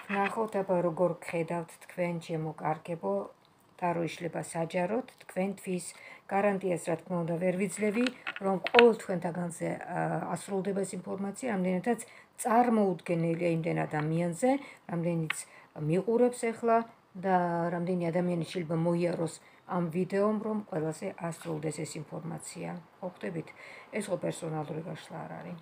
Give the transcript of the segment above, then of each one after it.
ნახოთ აბა როგორ გხედავთ თქვენ ჩემო კარგებო და რო იშლება საჯაროდ თქვენთვის გარანტიას რა თქმა უნდა ვერ ვიძლევი რომ ყოველ თქვენთაგანზე ასრულდება ეს ინფორმაცია რამდენადაც წარმოუდგენელია იმდენ ადამიანზე რამდენიც მიყურებს ახლა და რამდენი ადამიანი შეიძლება მოიაროს ამ ვიდეომ რომ ყველაზე ასრულდეს ეს ინფორმაცია ხო ხდებით ეს ხო პერსონალური გაშლა არ არის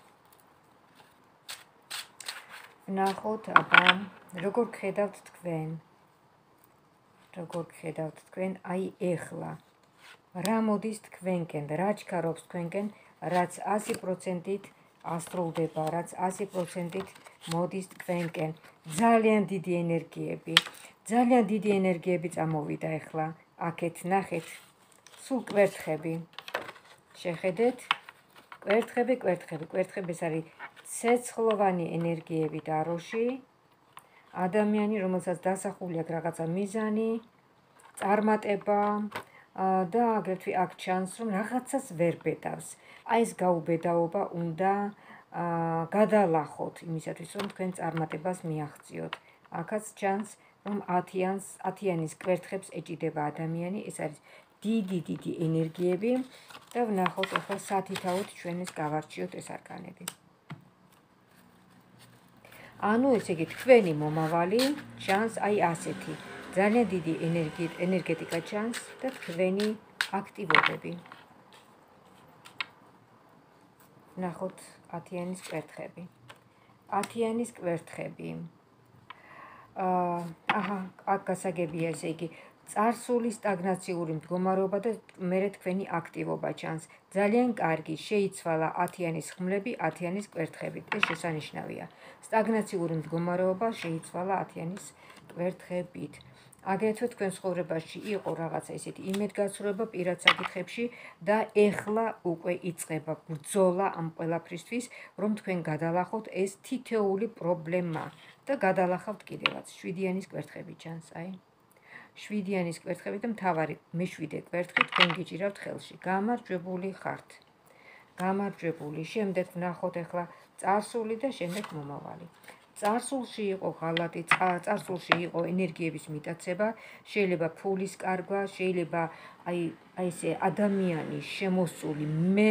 ნახოთ აბა როგორ გხედავთ თქვენ აი ეხლა რა მოდის თქვენკენ რა ჩქარობს თქვენკენ რაც 100%-ით ასრულდება რაც 100%-ით მოდის თქვენკენ ძალიან დიდი ენერგიები წამოვიდა ეხლა აქეთ ნახეთ სულ კვერთხები შეხედეთ კვერთხები ეს არის ცეცხლოვანი ენერგიები დაროში ადამიანი რომელსაც დასახული აქვს რაღაცა მიზანი წარმატება და აგრეთვე აქ ჩანს რომ რაღაცას ვერ ბედავს აი ეს გაუბედაობა უნდა გადალახოთ იმისათვის რომ თქვენ წარმატებას მიაღწიოთ აქაც ჩანს რომ 10-იანის კვერთხებს ეჭიდება ადამიანი ეს არის დიდი ენერგიები და ვნახოთ ახლა სათითაოდ ჩვენ ეს გავარჩიოთ ეს არკანები ანუ ესე იგი თქვენი მომავალი ჩანს აი ასეთი ძალიან დიდი ენერგეტიკა ჩანს და თქვენი აქტივობები ნახოთ 10-იანის კვერთხები აქ გასაგებია ესე იგი წარსული სტაგნაციური მდგომარეობა და მერე თქვენი აქტივობა ჩანს ძალიან კარგი შეიცვალა 10-იანის ხმლები 10-იანის კვერთხებით ეს შესანიშნავია სტაგნაციური მდგომარეობა შეიცვალა 10-იანის კვერთხებით აგრეთვე თქვენ ცხოვრებაში იყო რაღაცა ისეთი იმედგაცრუება პირად საკითხებში და ეხლა უკვე იწყება ბრძოლა ამ ყველაფრისთვის რომ თქვენ გადალახოთ ეს თითეული პრობლემა და გადალახავთ კიდევაც 7-იანის კვერთხები ჩანს აი 7-იანის კვერთხები და მთავარი მე-7 კვერთხი თქვენ გიჭირავთ ხელში გამარჯვებული ხართ შემდეგ ვნახოთ ახლა წარსული და შემდეგ მომავალი წარსულში იყო ღალატი წარსულში იყო ენერგიების მიტაცება შეიძლება ფულის კარგვა შეიძლება აი ესე ადამიანი შემოსული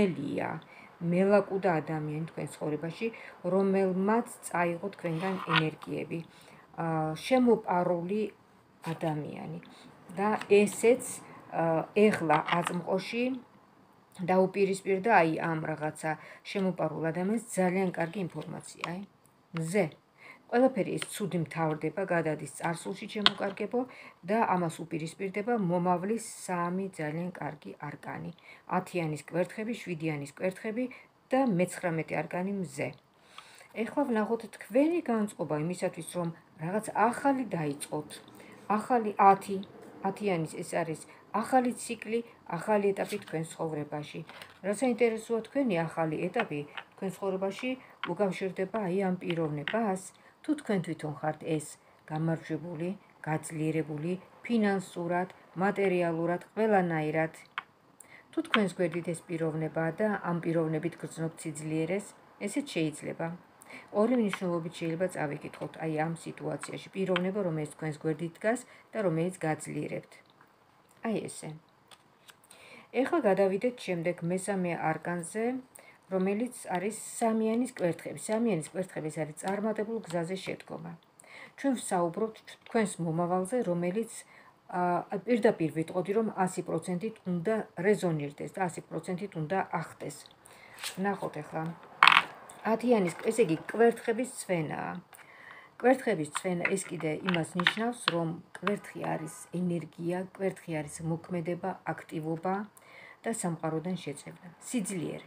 მელაკუდა ადამიანი თქვენ ცხოვრებაში რომელმაც წაიღო თქვენგან ენერგიები შემოპარული ადამიანი და ესეც ეხლა აწმყოში დაუპირისპირდა აი ამ რაღაცა შემოპარულ ადამიანს ძალიან კარგი ინფორმაცია აი მზე ყველაფერი ეს ცუდი მთავრდება გადადის წარსულში შემოკარგებო და ამას უპირისპირდება მომავლის 3 ძალიან კარგი არკანი 10-იანის კვერთხები 7-იანის კვერთხები და მე-19 არკანი მზე ეხლა ვნახოთ თქვენი განწყობა იმისათვის რომ რაღაც ახალი დაიწყოთ ახალი 10-იანის ეს არის ახალი ციკლი ახალი ეტაპი თქვენ ცხოვრებაში რა საინტერესოა თქვენი ახალი ეტაპი თქვენ ცხოვრებაში უკავშირდება აი ამ პიროვნებას თუ თქვენ თვითონ ხართ ეს გამარჯვებული გაძლიერებული ფინანსურად მატერიალურად ყველანაირად თუ თქვენს გვერდით ეს პიროვნება და ამ პიროვნებით გრძნობთ სიძლიერეს ესეც შეიძლება ორი მნიშვნელობით შეიძლება წავიკითხოთ აი ამ სიტუაციაში პიროვნება რომელიც თქვენს გვერდით დგას და რომელიც გაძლიერებთ აი ესე ეხლა გადავიდეთ შემდეგ მე-3 არკანზე რომელიც არის 3-იანის კვერთხები 3-იანის კვერთხები ეს არის წარმატებულ გზაზე შედგომა ჩვენ ვსაუბრობთ თქვენს მომავალზე რომელიც პირდაპირ ვიტყოდი რომ 100%-ით უნდა რეზონირდეს და 100%-ით უნდა ახდეს ნახოთ ახლა 10-იანის ესე იგი კვერთხების ცვენაა კვერთხების ცვენა ეს კიდე იმას ნიშნავს რომ კვერთხი არის ენერგია კვერთხი არის მოქმედება აქტივობა და სამყაროდან შეწევნა სიძლიერე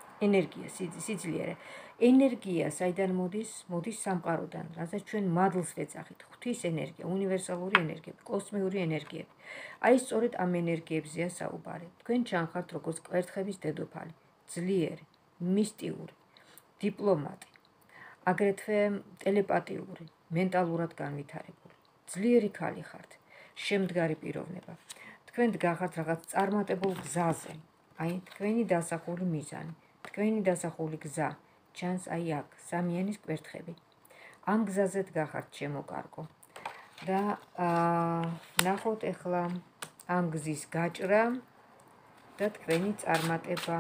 ენერგია საიდან მოდის სამყაროდან რასაც ჩვენ მადლს ვეძახით ღვთის ენერგია უნივერსალური ენერგია კოსმიური ენერგიები აი სწორედ ამ ენერგიებზეა საუბარი თქვენ ჩანხართ როგორც კვერთხების დედოფალი ძლიერი მისტიური დიპლომატი აგრეთვე ტელეპათიური მენტალურად განვითარებული ძლიერი ქალი ხართ შემდგარი პიროვნება თქვენ დგახართ რაღაც წარმატებულ გზაზე აი თქვენი დასახული მიზანი თქვენი დასახული გზა ჩანს აი აქ 3-იანის კვერთხები ამ გზაზეც გახართ ჩემო კარგო. და ნახოთ ახლა ამ გზის გაჭრა და თქვენი წარმატება.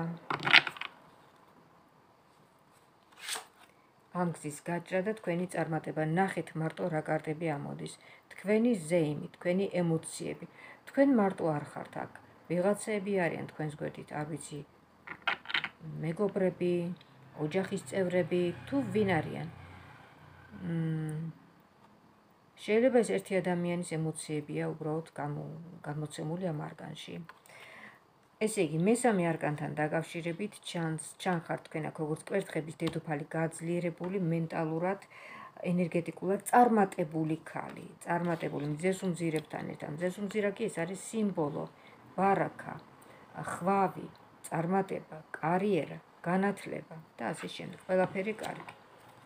ამ გზის გაჭრა და თქვენი წარმატება. ნახეთ მარტო რა კარტები ამოდის. თქვენი ზეიმი, თქვენი ემოციები. თქვენ მარტო არ ხართ აქ. ვიღაცები არიან თქვენს გვერდით, არ ვიცი, მეგობრები, ოჯახის წევრები, თუ ვინ არიან. შეიძლება ეს ერთი ადამიანის ემოციებია უბრალოდ გამოცემული ამ არგანში. ესე იგი, მესამე არგანთან დაკავშირებით ჩანხართ თქვენ აქ როგორც კვერთხების დედოფალი, გაძლიერებული, მენტალურად, ენერგეტიკულად წარმატებული ქალი, წარმატებული მზესუმზირებთან ერთად. მზესუმზირა კი ეს არის სიმბოლო, ბარაკა, ხვავი, წარმატება, კარიერა, განათლება და ასე შემდეგ. ყველაფერი კარგი.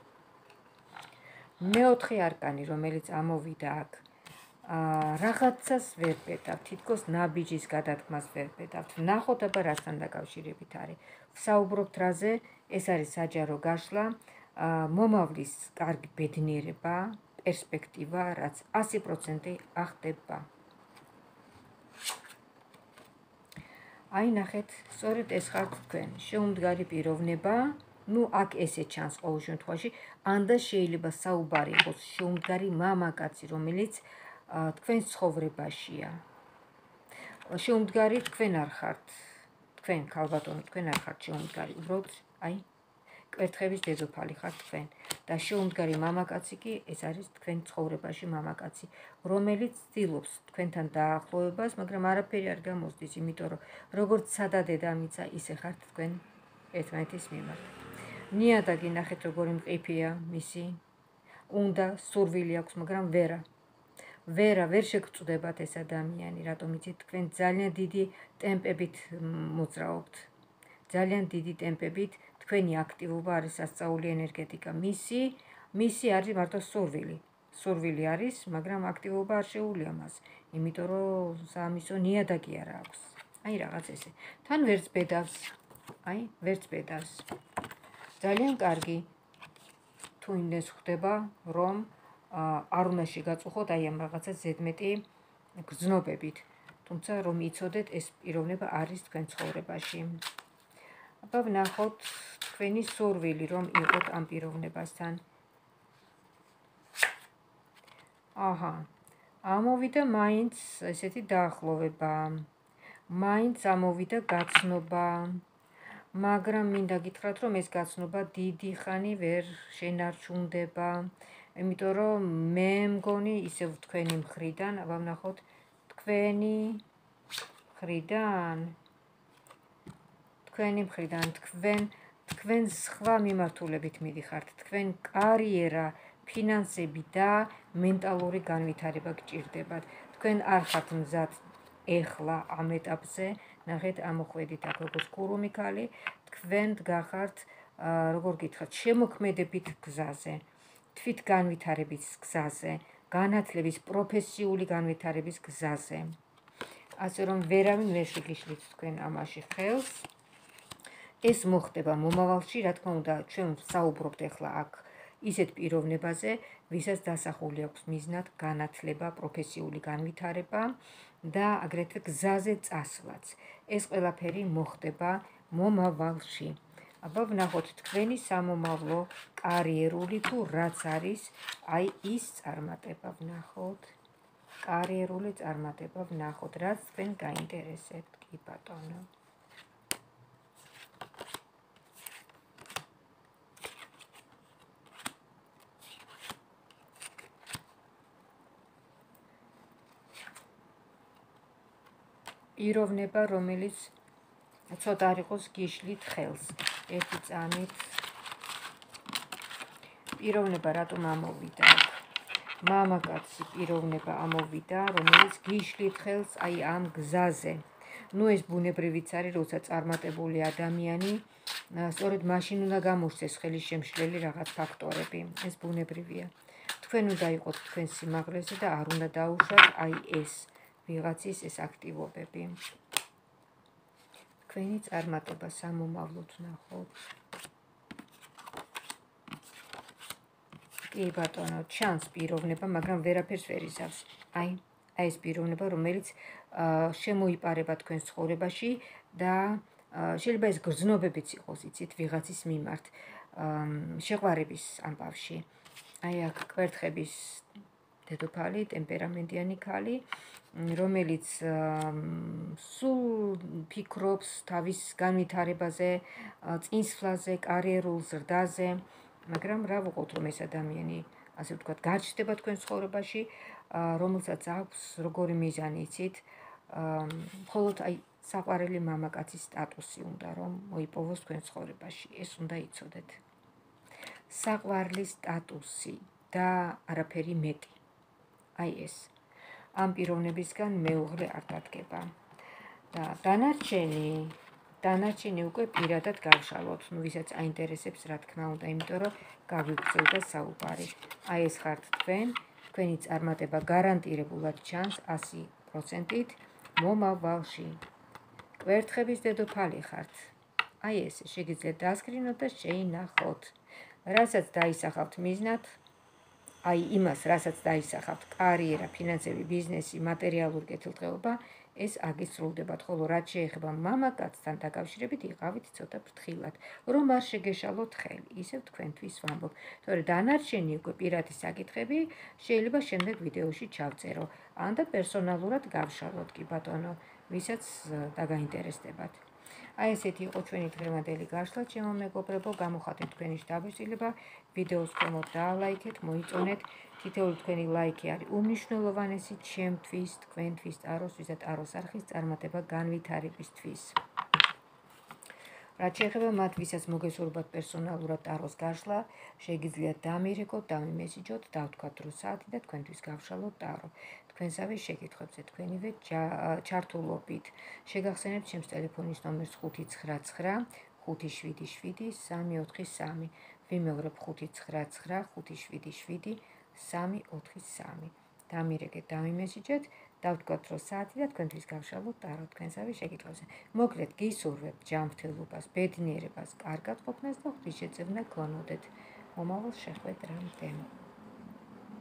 მეოთხე არკანი, რომელიც ამოვიდა აქ, რაღაცას ვერ პეტავთ, თითქოს ნაბიჯის გადადგმას ვერ პეტავთ. ნახოთ აბა რასთან დაკავშირებით არის. ვსაუბრობთ რაზე? ეს არის საჯარო გაშლა, მომავლის კარგი ბედნიერება, პერსპექტივა, რაც 100% ახდება. აი ნახეთ, სწორედ ეს ხართ თქვენ, შეუმდგარი პიროვნება. ნუ აქ ესე ჩანს ყოველ შემთხვევაში, ანდა შეიძლება საუბარი იყოს შეუმდგარი მამაკაცი, რომელიც თქვენს ცხოვრებაშია. შეუმდგარი თქვენ არ ხართ. თქვენ ქალბატონო, თქვენ არ ხართ შეუმდგარი, უბრალოდ აი კვერთხების დედოფალი ხართ თქვენ. და შეუმდგარი მამაკაცი კი ეს არის თქვენ ცხოვრებაში მამაკაცი, რომელიც ცდილობს თქვენთან დაახლოებას, მაგრამ არაფერი არ გამოსდის, იმიტომ რომ როგორც სადა დედამიწა, ისე ხართ თქვენ ერთმანეთის მიმართ. ნიადაგი ნახეთ როგორი მყიფეა მისი. უნდა სურვილი აქვს, მაგრამ ვერ შეგწვდებათ ეს ადამიანი, რატომ იცით, თქვენ ძალიან დიდი ტემპებით მოძრაობთ. ძალიან დიდი ტემპებით თქვენი აქტივობა არის სასწაული ენერგეტიკა. მისი არის მარტო სურვილი არის, მაგრამ აქტივობა არ შეუძლია მას, იმიტომ რომ სამისო ნიადაგი არ აქვს. აი რაღაც ესე. თან ვერც ბედავს. ძალიან კარგი. თუ იმდეს ხდება, რომ არ უნდა შეგაწუხოთ აი ამ რაღაცა ზედმეტი გრძნობებით, თუმცა რომ იცოდეთ ეს პიროვნება არის თქვენ ცხოვრებაში. აბა ვნახოთ თქვენი სურვილი რომ იყოთ ამ პიროვნებასთან. ამოვიდა მაინც ესეთი დაახლოვება, მაინც ამოვიდა გაცნობა, მაგრამ მინდა გითხრათ რომ ეს გაცნობა დიდი ხანი ვერ შენარჩუნდება, იმიტომ რომ მე მგონი ისევ თქვენი მხრიდან, აბა ვნახოთ თქვენი მხრიდან თქვენ სხვა მიმართულებით მიდიხართ, თქვენ კარიერა, ფინანსები და მენტალური განვითარება გჭირდებათ. თქვენ არ ხართ მზად ეხლა ამ ეტაპზე, ნახეთ ამოხვედით აქ როგორც კურუმი ქალი, თქვენ გახართ, როგორ გითხრათ, შემოქმედებით გზაზე, თვით განვითარების გზაზე, განათლების, პროფესიული განვითარების გზაზე. ასე რომ ვერავინ ვერ შეგიშლით თქვენ ამაში ხელს. ეს მოხდება მომავალში, რა თქმა უნდა, ჩვენ ვსაუბრობთ ახლა აქ ისეთ პიროვნებაზე, ვისაც დასახული აქვს მიზნად განათლება, პროფესიული განვითარება და აგრეთვე გზაზე წასვლაც. ეს ყველაფერი მოხდება მომავალში. აბა ვნახოთ თქვენი სამომავლო კარიერული თუ რაც არის, აი ის წარმატება ვნახოთ. კარიერული წარმატება ვნახოთ, რაც თქვენ გაინტერესებთ, კი ბატონო. პიროვნება, რომელიც ცოტა არ იყოს გიშლით ხელს. ერთი წამით პიროვნება რატომ ამოვიდა? მამაკაცი პიროვნება ამოვიდა, რომელიც გიშლით ხელს აი ამ გზაზე. ნუ ეს ბუნებრივიც არის, როცა წარმატებული ადამიანი, სწორედ მაშინ უნდა გამოჩნდეს ხელის შემშლელი რაღაც ფაქტორები. ეს ბუნებრივია. თქვენ უნდა იყოთ თქვენ სიმაღლეზე და არ უნდა დაუშვათ აი ეს ვიღაცის ეს აქტივობები. თქვენი წარმატება სამომავლოდ ვნახოთ. კი ბატონო, ჩანს პიროვნება, მაგრამ ვერაფერს ვერ იზავს. აი ეს პიროვნება, რომელიც შემოიპარება თქვენს ცხოვრებაში და შეიძლება ეს გრძნობებიც იყოს, იცით, ვიღაცის მიმართ, შეყვარების ამბავში. აი აქ კვერთხების დედოფალი, ტემპერამენტიანი ქალი, რომელიც სულ ფიქრობს თავის განვითარებაზე, წინსვლაზე, კარიერულ ზრდაზე, მაგრამ რა ვუყოთ, რომ ეს ადამიანი, ასე ვთქვათ, გაჩნდება თქვენ ცხოვრებაში, რომელსაც აქვს როგორი მიზანი იცით, მხოლოდ აი საყვარელი მამაკაცის სტატუსი უნდა რომ მოიპოვოს თქვენ ცხოვრებაში, ეს უნდა იცოდეთ. საყვარლის სტატუსი და არაფერი მეტი. აი ეს. ამ პიროვნებისგან მეუღლე არ დადგება. და დანარჩენი უკვე პირადად გავშალოთ, ვისაც აინტერესებს, რა თქმა უნდა, იმიტომ რომ გაგვიგრძელდა საუბარი. აი ეს ხართ თქვენ, თქვენი წარმატება გარანტირებულად ჩანს 100%-ით მომავალში. კვერთხების დედოფალი ხართ. აი ესე შეგიძლიათ დასკრინოთ და შეინახოთ. რასაც დაისახავთ მიზნად, აი იმას, რასაც დაისახავთ, კარიერა, ფინანსები, ბიზნესი, მატერიალური კეთილდღეობა, ეს აგისრულდებათ, ხოლო რაც შეეხება მამაკაცთან დაკავშირებით, იყავით ცოტა ფრთხილად, რომ არ შეგეშალოთ ხელი, ისევ თქვენთვის ვამბობ. თორე დანარჩენი უკვე პირადი საკითხები შეიძლება შემდეგ ვიდეოში ჩავწერო, ან და პერსონალურად გავშალოთ კი ბატონო, ვისაც დაგაინტერესდებათ. აი ესეთი იყო ჩვენი დღევანდელი გაშლა, ჩემო მეგობრებო, გამოხატეთ თქვენი შთაბეჭდილება, ვიდეოს ქვემოთ დაალაიქეთ, მოიწონეთ, თითოეული თქვენი ლაიქი არის უმნიშვნელოვანესი ჩემთვის, თქვენთვის, ტაროსთვის და ტაროს არხის წარმატება განვითარებისთვის. რაც შეეხება მათ, ვისაც მოგესურვებათ პერსონალურად ტაროს გაშლა, შეგიძლიათ დამირეკოთ, დამიმესიჯოთ, დავთქვათ დრო საათი და თქვენთვის გავშალოთ ტარო. თქვენსავე შეკითხვებზე თქვენივე ჩართულობით. შეგახსენებთ ჩემს ტელეფონის ნომერს 599 577 343. ვიმეორებ 599 577 343. დამირეკეთ, დამიმესიჯეთ, დავთქვათ დრო საათი და თქვენთვის გავშალოთ ტარო თქვენსავე შეკითხვებზე. მოკლედ გისურვებთ ჯანმრთელობას, ბედნიერებას, კარგად ყოფნას და ღვთისშეწევნა გქონოდეთ. მომავალ შეხვედრამდე.